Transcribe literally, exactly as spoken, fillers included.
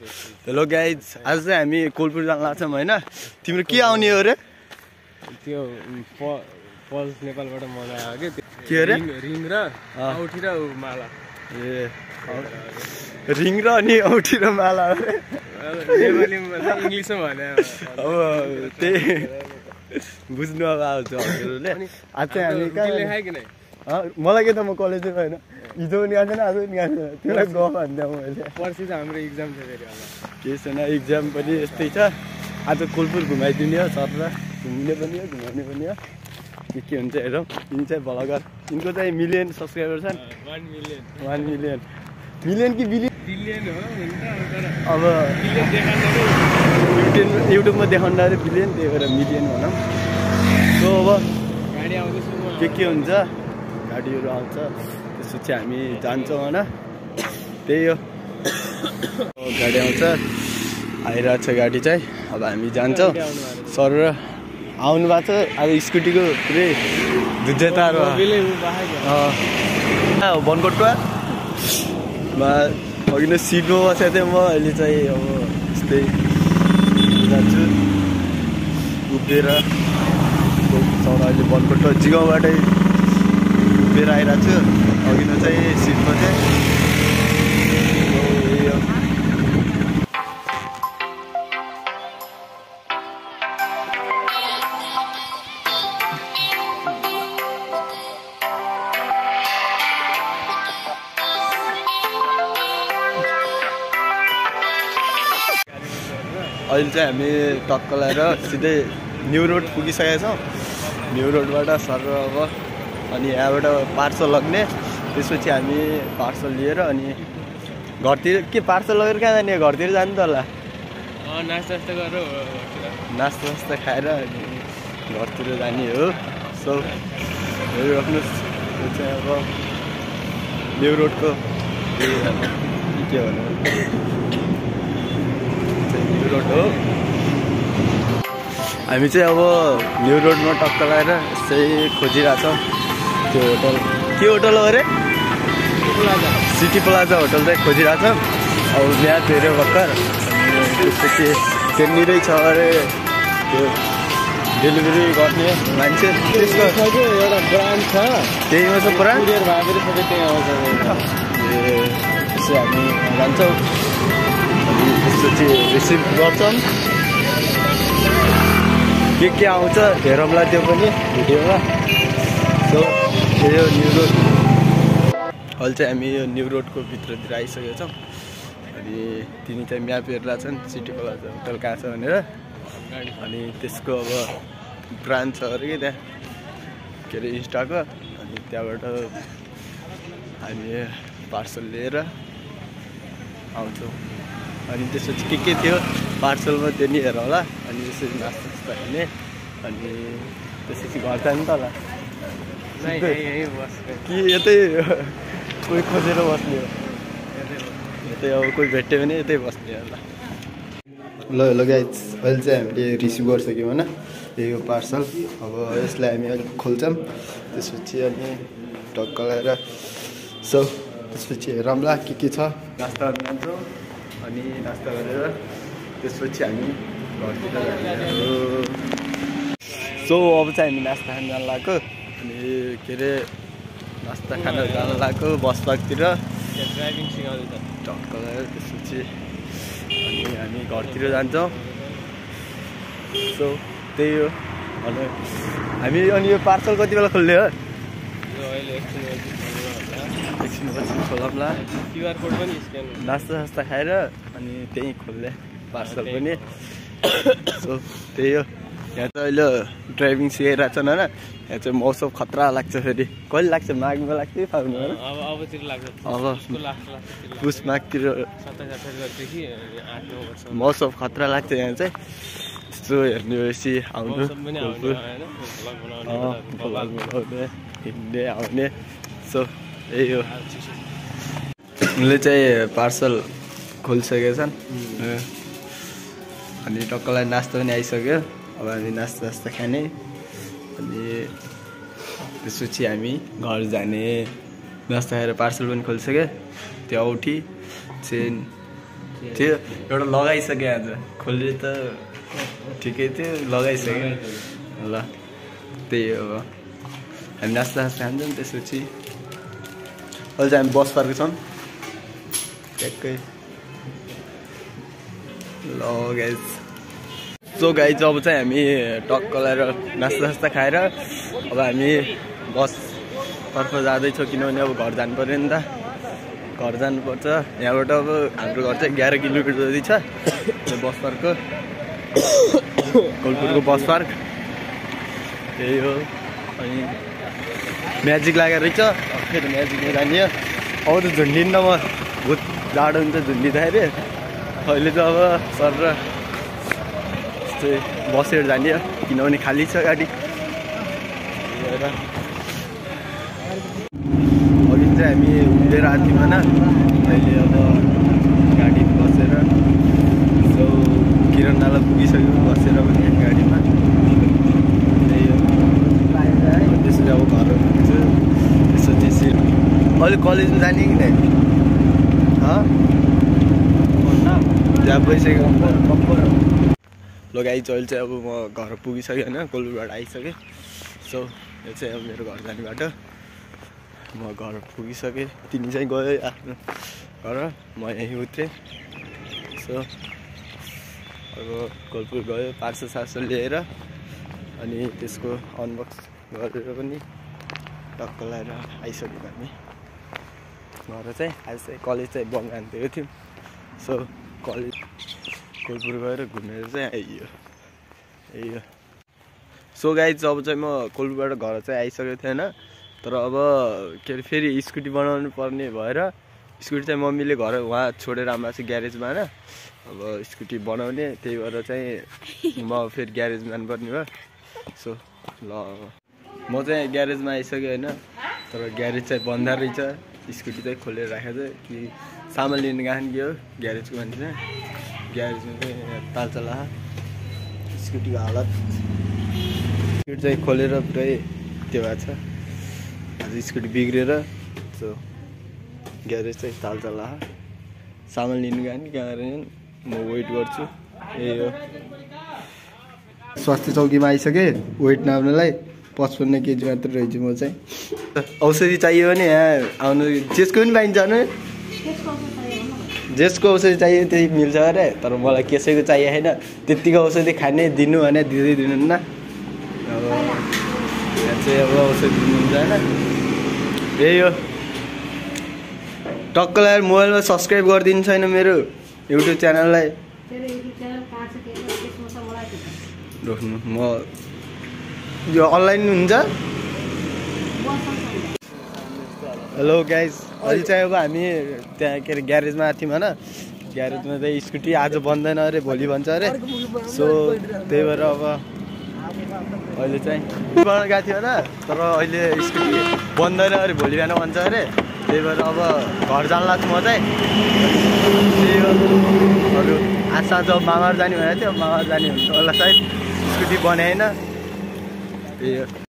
Hello guys, आज चाहिँ हामी कोलपुर जान लाग्छौँ होइन। तिम्रो के आउने हो रे? त्यो पल्स नेपालबाट मलाई आयो के के अरे? रिङ र औठी र माला। ए रिङ र अनि औठी र माला अरे नेपालीमा इङ्ग्लिसमा भने अब त्यही बुझ्नु अब आउँछ हजुरहरूले। आज चाहिँ हामी कहाँ लेखायो कि नै? मलाई के त म कलेजमा होइन, हिजो पनि गएको छैन, आज पनि गएको छैन, त्यसलाई गफ भन्दा मैले। पर्सि त हाम्रो इक्जाम छ फेरि होला। केही छैन, इक्जाम पनि यस्तै छ। आज कोलपुर घुमाइदिने हो सर, घुम्ने पनि हो घुमाउने पनि हो। के के हुन्छ हेरौँ। यिनी चाहिँ भ्लगर, यिनको चाहिँ मिलियन सब्सक्राइबर छन्। One million one million million कि बिलियन बिलियन हो अब बिलियन देखाउँदा युट्युब युट्युबमा देखाउँदाखेरि बिलियन, त्यही भएर मिलियन भनौँ। सो अब गाडी आउँदैछ, के के हुन्छ, गाडीहरू आउँछ, त्यसपछि हामी जान्छौँ होइन। त्यही हो, गाडी आउँछ, आइरहेको छ गाडी चाहिँ। अब हामी जान्छौँ। सर आउनु भएको छ, अब स्कुटीको पुरै धुज्जे तार बनकोटको अघि नै सिटमा बसेको थिएँ म। अहिले चाहिँ अब यस्तै जान्छु उभिएर। सर अहिले बनकोटको जिगाउँबाटै उभिएर आइरहेको छु। अघि नै चाहिँ सिटमा चाहिँ अहिले चाहिँ हामी टक्क लगाएर सिधै न्यु रोड पुगिसकेका छौँ। न्यु रोडबाट सर अब अनि यहाँबाट पार्सल लग्ने, त्यसपछि हामी पार्सल लिएर अनि घरतिर के पार्सल लगेर कहाँ जाने? घरतिर जानु त होला। नास्ता नास्ता गरेर नास्ता नास्ता खाएर अनि घरतिर जाने हो। सो हेरिराख्नुहोस्, यो चाहिँ अब न्यु रोडको के भन्नु न्यु रोड हो। हामी चाहिँ अब न्यु रोडमा टक्क लगाएर यस्तै खोजिरहेछौँ त्यो होटल। के होटल हो अरे? प्लाजा, सिटी प्लाजा होटल चाहिँ खोजिरहेछौँ। अब म्याच हेऱ्यो भर्खर, त्यसपछि त्यहाँनिरै छ अरे त्यो डेलिभरी गर्ने मान्छे, त्यसको एउटा ब्रान्ड छ, त्यहीमा छ पुरा। कुरियर भए पनि सबै त्यहीँ आउँछ। ए त्यसो हामी जान्छौँ, अनि त्यसपछि रिसिभ गर्छौँ। के के आउँछ हेरौँला त्यो पनि भिडियोमा। सो यो न्यु रोड अहिले चाहिँ हामी यो न्यु रोडको भित्रतिर आइसकेका छौँ। अनि तिनी चाहिँ म्याप हेरेर छन् सिटी प्लाजा होटल कहाँ छ भनेर। अनि त्यसको अब ब्रान्च छ अरे कि त्यहाँ के अरे इन्स्टाको। अनि त्यहाँबाट हामी पार्सल लिएर आउँछौँ। अनि त्यसपछि के के थियो पार्सलमा त्यो नि हेरौँ होला। अनि त्यसपछि नास्ता सास्ता खाने, अनि त्यसपछि घर जानु त होला कि यतै कोही खोजेर बस्ने हो? यतै अब कोही भेट्यो भने यतै बस्ने होला। ल ल गाइज, अहिले चाहिँ हामीले रिसिभ गरिसक्यौँ होइन यो पार्सल। अब यसलाई हामी अलिक खोल्छौँ, त्यसपछि अनि टक्क लगाएर सो त्यसपछि हेरौँला के के छ। नास्ता जान्छौँ, अनि नास्ता गरेर त्यसपछि हामी घरतिर जाने हो। सो अब चाहिँ हामी नास्ता खान जान लागेको, अनि के अरे नास्ता खान जान लागेको बस पार्कतिर ड्राइभिङ सिकाउँदै छ टक्क लगाएर। त्यसपछि अनि हामी घरतिर जान्छौँ। सो त्यही हो अनि हामी। अनि यो पार्सल कति बेला खोल्ने हो? अहिले एकछिनपछि खोलाउँला। क्युआर कोड पनि स्क्यान, नास्ता सास्ता खाएर अनि त्यहीँ खोल्ने पार्सल पनि। सो त्यही हो। यहाँ चाहिँ अहिले ड्राइभिङ सिकाइरहेको छन् होइन। यहाँ चाहिँ मौसम खतरा लाग्छ फेरि। कहिले लाग्छ? माघमा लाग्छ कि फागुनमा? अब अबतिर लाग्छ, अब लास्ट पुस माघतिर सत्ताइस अठाइस गतेदेखि आठ नौ वर्ष मौसम खतरा लाग्छ यहाँ चाहिँ। त्यस्तो हेर्ने भएपछि आउनु कोलपुर बनाउने हिँड्ने आउने। सो यही हो। उनले चाहिँ पार्सल खोलिसकेका छन्। अनि टक्कलाई नास्ता पनि आइसक्यो। अब हामी नास्ता नास्ता खाने, अनि त्यसपछि हामी घर जाने। नास्ता खाएर पार्सल पनि खोलिसक्यो। त्यो औठी चेन त्यो एउटा लगाइसकेँ आज खोल्ने त ठिकै थियो लगाइसकेँ ल त्यही हो हामी नास्ता नास्ता खान्छौँ त्यसपछि अहिले चाहिँ हामी बस पार्क छौँ ट्याक्कै ल गाइज सो गाइज अब चाहिँ हामी टक्क लगाएर नास्ता नास्ता खाएर अब हामी बसतर्फ जाँदैछौँ किनभने अब घर जानु पऱ्यो नि त घर जानुपर्छ यहाँबाट अब हाम्रो घर चाहिँ एघार किलोमिटर जति छ बस पार्कको कोलपुरको बस पार्क त्यही हो अनि म्याजिक लागेको रहेछ फेरि म्याजिकमा जाने अब त झुन्डिन्न म बहुत जाडो हुन्छ झुन्डिँदाखेरि अहिले त अब सर र यस्तै बसेर जाने किनभने खाली छ गाडी अघि चाहिँ हामी उडेर आएको थियौँ होइन अहिले अब गाडी बसेर सो किरण नाला पुगिसक्यो बसेर पनि गाडीमा त्यही हो त्यसरी अब घर पुग्छु त्यसो त्यसरी अहिले कलेजमा जाने कि नै त्यहाँ गइसक्यो ल गाइज अहिले चाहिँ अब म घर पुगिसकेँ होइन कोलपुरबाट आइसकेँ सो यो चाहिँ अब मेरो घर जाने बाटो म घर पुगिसकेँ तिमी चाहिँ गयो आफ्नो घर म यहीँ उत्रेँ सो अब कोलपुर गयो पार्सल सार्सल लिएर अनि त्यसको अनबक्स गरेर पनि टक्क लगाएर आइसक्यौँ हामी घर चाहिँ आज चाहिँ कलेज चाहिँ बन्द हान्दिएको थियौँ सो कलेज कोलपुर गएर घुमेर चाहिँ आइयो यही हो सो गाइज अब चाहिँ म कोलपुरबाट घर चाहिँ आइसकेको थिएन तर अब के अरे फेरि स्कुटी बनाउनु पर्ने भएर स्कुटी चाहिँ मम्मीले घर उहाँ छोडेर आमा चाहिँ ग्यारेजमा होइन अब स्कुटी बनाउने त्यही भएर चाहिँ म फेरि ग्यारेजमा जानुपर्ने भयो सो ल म चाहिँ ग्यारेजमा आइसकेँ होइन तर ग्यारेज चाहिँ बन्द रहेछ स्कुटी चाहिँ खोलेर राखेको चाहिँ कि सामान लिनु गएको कि हो ग्यारेजको मान्छे चाहिँ ग्यारेजमा चाहिँ तालचा ला स्कुटीको हालत स्कुटी चाहिँ खोलेर पुरै त्यो भएको छ आज स्कुटी बिग्रेर सो ग्यारेज चाहिँ तालचा ला सामान लिनु गयो नि कहाँ गएर म वेट गर्छु यही हो स्वास्थ्य चौकीमा आइसकेँ वेट नाप्नलाई पचपन्न केजी मात्र रहेछु म चाहिँ औषधि चाहियो भने यहाँ आउनु जेसको पनि पाइन्छ नि जेसको औषधि चाहियो त्यही मिल्छ अरे तर मलाई कसैको चाहियो छैन त्यत्तिको औषधि खाने दिनु भने दिँदै दिनुहुन्न अब यहाँ चाहिँ अब औषधि दिनुहुन्छ होइन त्यही हो टक्क लगाएर मोबाइलमा सब्सक्राइब गरिदिनु छैन मेरो युट्युब च्यानललाई रोक्नु म यो अनलाइन हुन्छ हेलो गाइज अहिले चाहिँ अब हामी त्यहाँ के अरे ग्यारेजमा आएको थियौँ होइन ग्यारेजमा चाहिँ स्कुटी आज बन्दैन अरे भोलि भन्छ अरे सो त्यही भएर अब अहिले चाहिँ बनाउनु गएको थियो होइन तर अहिले स्कुटी बन्दैन अरे भोलि बिहान भन्छ अरे त्यही भएर अब घर जान लाग्छ म चाहिँ त्यही हो अरू आज साँझ अब मामाहरू जाने भनेको थियो मामाहरू जाने हुन्छ होला सायद स्कुटी बनाएन त्यही हो